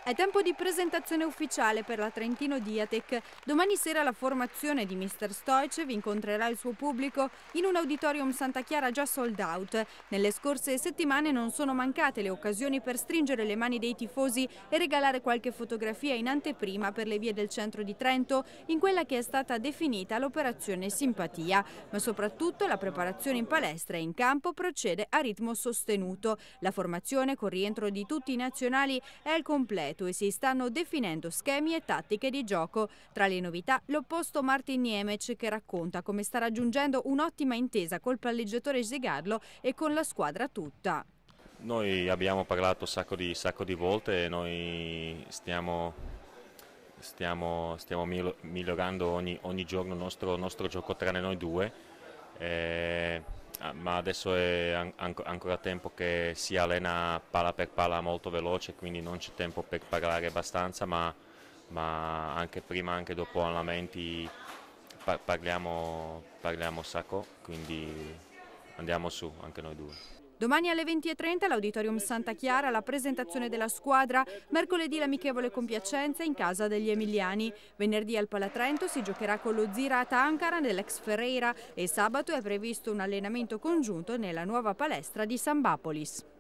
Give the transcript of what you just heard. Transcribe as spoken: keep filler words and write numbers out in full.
È tempo di presentazione ufficiale per la Trentino Diatec. Domani sera la formazione di mister Stoicev incontrerà il suo pubblico in un auditorium Santa Chiara già sold out. Nelle scorse settimane non sono mancate le occasioni per stringere le mani dei tifosi e regalare qualche fotografia in anteprima per le vie del centro di Trento in quella che è stata definita l'operazione Simpatia. Ma soprattutto la preparazione in palestra e in campo procede a ritmo sostenuto. La formazione, con rientro di tutti i nazionali, è al completo e si stanno definendo schemi e tattiche di gioco. Tra le novità l'opposto Martin Niemiec, che racconta come sta raggiungendo un'ottima intesa col palleggiatore Zegarlo e con la squadra tutta. Noi abbiamo parlato un sacco di, sacco di volte e noi stiamo, stiamo, stiamo migliorando ogni, ogni giorno il nostro, nostro gioco tra noi due, eh, ma adesso è an ancora tempo che si allena palla per palla molto veloce, quindi non c'è tempo per parlare abbastanza, ma, ma anche prima, anche dopo allenamenti par parliamo, parliamo un sacco, quindi andiamo su anche noi due. Domani alle venti e trenta all'Auditorium Santa Chiara la presentazione della squadra, mercoledì l'amichevole con Piacenza in casa degli Emiliani, venerdì al Palatrento si giocherà con lo Ziraat Ankara nell'ex Ferreira e sabato è previsto un allenamento congiunto nella nuova palestra di Sambapolis.